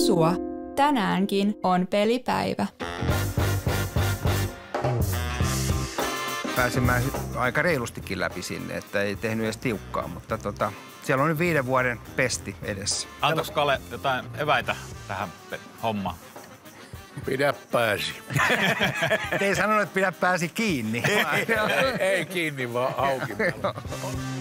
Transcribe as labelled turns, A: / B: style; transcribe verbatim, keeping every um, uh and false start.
A: sua. Tänäänkin on pelipäivä.
B: Pääsin mä aika reilustikin läpi sinne, että ei tehnyt edes tiukkaa, mutta tota, siellä on nyt viiden vuoden pesti edessä.
C: Antoiko Kale jotain eväitä tähän hommaan?
D: Pidä pääsi.
B: Ei sanonut, että pidä pääsi kiinni.
D: ei, ei, ei kiinni, vaan auki.